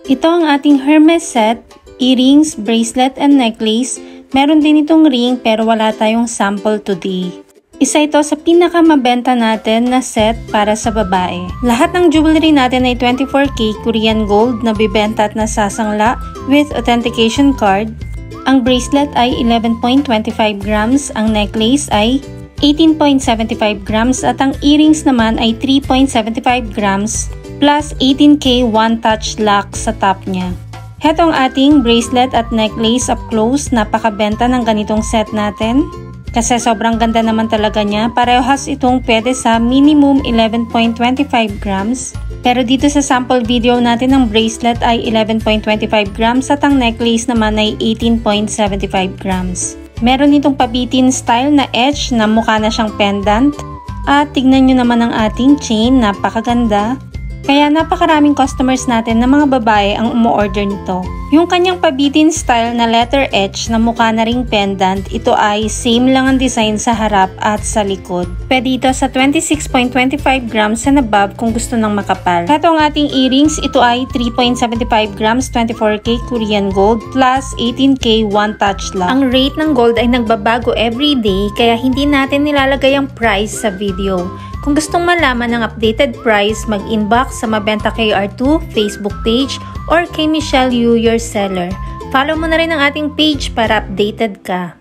Ito ang ating Hermes set, earrings, bracelet, and necklace. Meron din itong ring pero wala tayong sample today. Isa ito sa pinakamabenta natin na set para sa babae. Lahat ng jewelry natin ay 24K Korean gold na bibenta at nasasangla with authentication card. Ang bracelet ay 11.25 grams, ang necklace ay 18.75 grams at ang earrings naman ay 3.75 grams plus 18K one-touch lock sa top niya. Heto ang ating bracelet at necklace up close. Napakabenta ng ganitong set natin. Kasi sobrang ganda naman talaga niya. Parehas itong pwede sa minimum 11.25 grams. Pero dito sa sample video natin ng bracelet ay 11.25 grams at ang necklace naman ay 18.75 grams. Meron itong pabitin style na edge na mukha na siyang pendant. At tignan nyo naman ang ating chain, napakaganda. Kaya napakaraming customers natin na mga babae ang umu-order nito. Yung kanyang pabitin style na letter H na mukha na ring pendant, ito ay same lang ang design sa harap at sa likod. Pwede ito sa 26.25 grams and above kung gusto ng makapal. Ito ang ating earrings, ito ay 3.75 grams 24K Korean gold plus 18K one-touch lock. Ang rate ng gold ay nagbabago everyday kaya hindi natin nilalagay ang price sa video. Kung gustong malaman ng updated price, mag-inbox sa Mabenta KR2 Facebook page or kay Michelle Yu, your seller. Follow mo na rin ang ating page para updated ka.